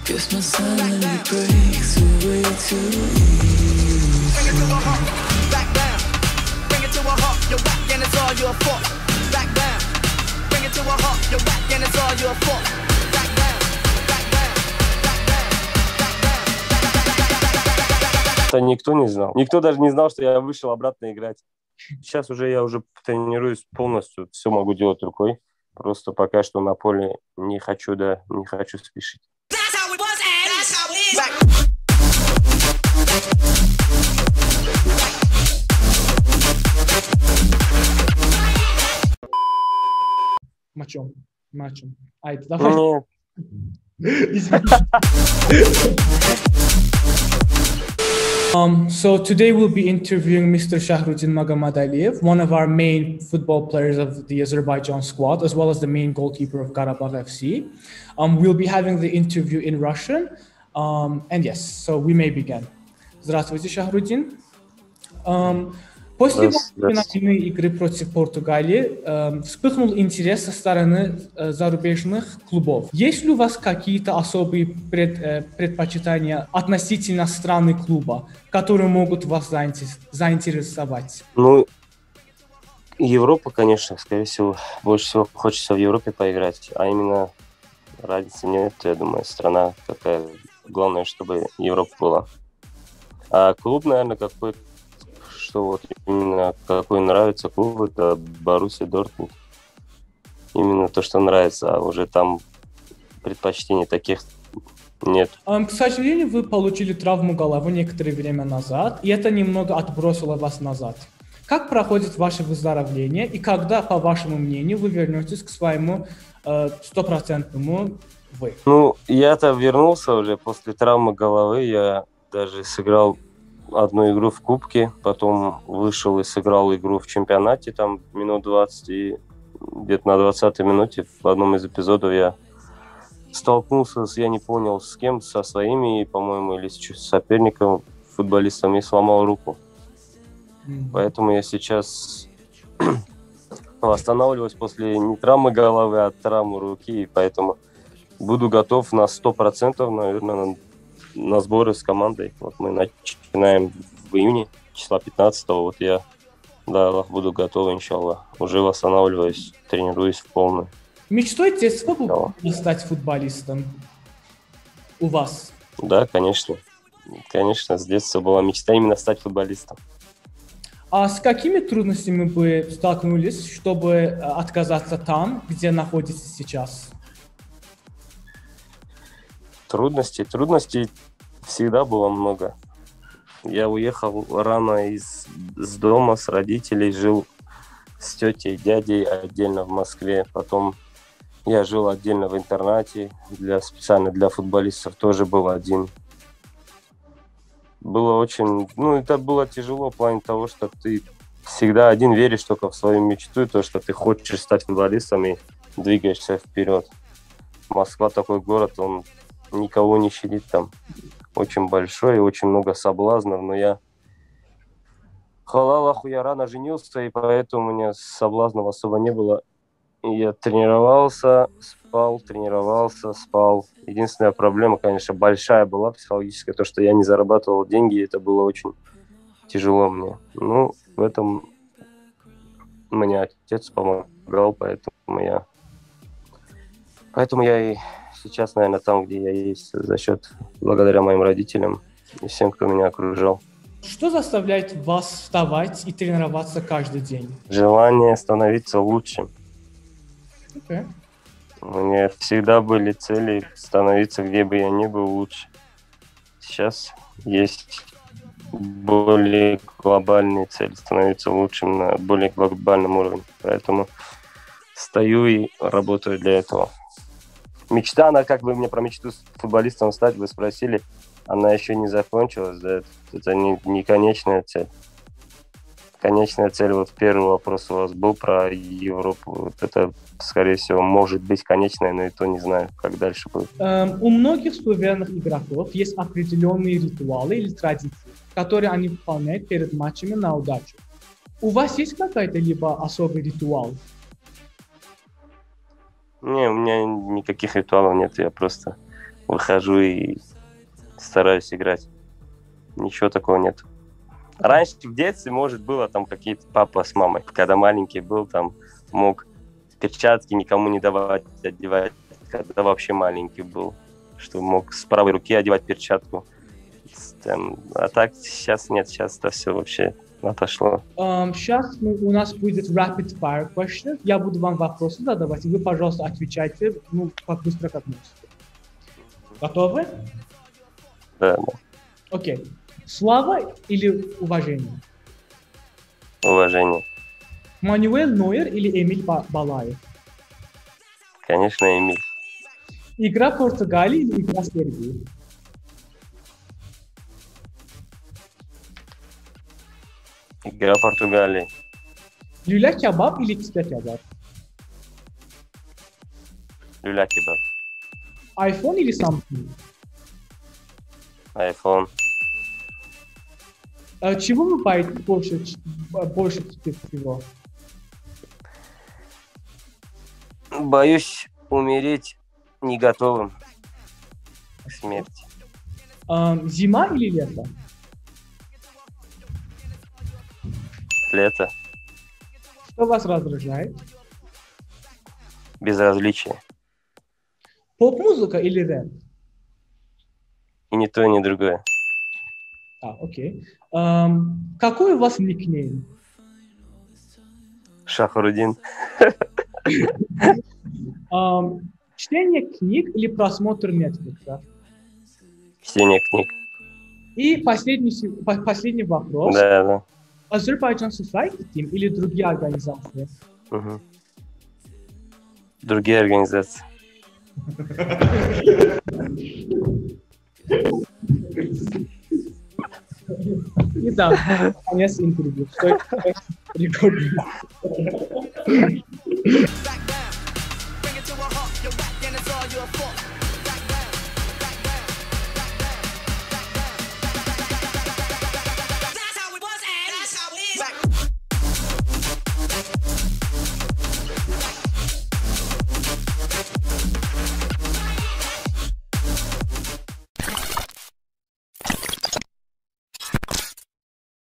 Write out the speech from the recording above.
Guess my sanity breaks away too easy. Bring it to a halt, back down. Bring it to a halt, you're whack and it's all your fault. Back down. Bring it to a halt, you're whack and it's all your fault. Back down, back down, back down, back down, back down. Это никто не знал. Никто даже не знал, что я вышел обратно играть. Сейчас я уже тренируюсь полностью, все могу делать рукой. Просто пока что на поле не хочу спешить. Мачом. Айт, давай. So today we'll be interviewing Mr. Shahruddin Magomadaliyev, one of our main football players of the Azerbaijan squad, as well as the main goalkeeper of Karabakh FC. We'll be having the interview in Russian. And yes, so we may begin. Здравствуйте, Шахрудин. После финальной игры против Португалии вспыхнул интерес со стороны зарубежных клубов. Есть ли у вас какие-то особые предпочитания относительно страны клуба, которые могут вас заинтересовать? Ну, Европа, конечно, скорее всего, больше всего хочется в Европе поиграть, а именно разницы нет, я думаю, страна какая. Главное, чтобы Европа была. А клуб, наверное, какой именно какой нравится клуб, это Боруссия Дортмунд. Именно то, что нравится, а уже там предпочтений таких нет. К сожалению, вы получили травму головы некоторое время назад, и это немного отбросило вас назад. Как проходит ваше выздоровление, и когда, по вашему мнению, вы вернетесь к своему стопроцентному вы? Ну, я-то вернулся уже после травмы головы, я даже сыграл одну игру в Кубке, потом вышел и сыграл игру в чемпионате, там минут 20, и где-то на 20-й минуте в одном из эпизодов я столкнулся я не понял с кем, со своими, по-моему, или с соперником, футболистом, и сломал руку. Поэтому я сейчас восстанавливаюсь после не травмы головы, а травмы руки, и поэтому буду готов на 100%, наверное, на сборы с командой. Вот мы начинаем в июне, числа 15-го. Вот я, да, буду готов, иншаллах. Уже восстанавливаюсь, тренируюсь в полную. Мечтой детства было стать футболистом у вас? Да, конечно. Конечно, с детства была мечта именно стать футболистом. А с какими трудностями вы столкнулись, чтобы отказаться там, где находитесь сейчас? Трудностей всегда было много. Я уехал рано с дома, с родителей, жил с тетей, дядей отдельно в Москве. Потом я жил отдельно в интернате, специально для футболистов тоже был один. Было очень... это было тяжело в плане того, что ты всегда один веришь только в свою мечту, и то, что ты хочешь стать футболистом и двигаешься вперед. Москва такой город, он никого не щадит там. Очень большой, очень много соблазнов, но я, хвала Аллаху, я рано женился, и поэтому у меня соблазнов особо не было. И я тренировался, спал. Единственная проблема, конечно, большая была психологическая, то, что я не зарабатывал деньги, и это было очень тяжело мне. В этом мне отец помогал, поэтому я и сейчас, наверное, там, где я есть, благодаря моим родителям и всем, кто меня окружал. Что заставляет вас вставать и тренироваться каждый день? Желание становиться лучшим. Okay. У меня всегда были цели становиться, где бы я ни был, лучше. Сейчас есть более глобальные цели, становиться лучшим на более глобальном уровне. Поэтому стою и работаю для этого. Мечта, она, как вы мне про мечту с футболистом стать, вы спросили, она еще не закончилась, да? Это не конечная цель. Конечная цель, вот первый вопрос у вас был про Европу, вот это, скорее всего, может быть конечная, но и то не знаю, как дальше будет. У многих суверенных игроков есть определенные ритуалы или традиции, которые они выполняют перед матчами на удачу. У вас есть какой-то либо особый ритуал? Не, у меня никаких ритуалов нет, я просто выхожу и стараюсь играть. Ничего такого нет. Раньше в детстве, может, было там какие-то папа с мамой. Когда маленький был, там мог перчатки никому не давать, одевать. Когда вообще маленький был, что мог с правой руки одевать перчатку. А так сейчас нет, сейчас это все вообще отошло. Сейчас у нас будет rapid fire question. Я буду вам вопросы задавать, и вы, пожалуйста, отвечайте, как быстро, как можете. Готовы? Да. Окей. Слава или уважение? Уважение. Мануэль Нойер или Эмиль Балаев? Конечно, Эмиль. Игра Португалии или игра Сербии? Игра Португалии. Люля-кебаб или киска-кебаб? Люля-кебаб. iPhone или Samsung? iPhone. Чего вы боитесь больше всего? Боюсь умереть не готовым к смерти. Зима или лето? Лето. Что вас раздражает? Безразличие. Поп-музыка или рэп? И ни то, ни другое. Окей. Какой у вас никнейм? Шахрудин. Чтение книг или просмотр Netflix? Чтение книг. И последний вопрос. Да. Azerbaijan Society Team или другие организации? Угу. Другие организации. Итак, конец интервью. Что это?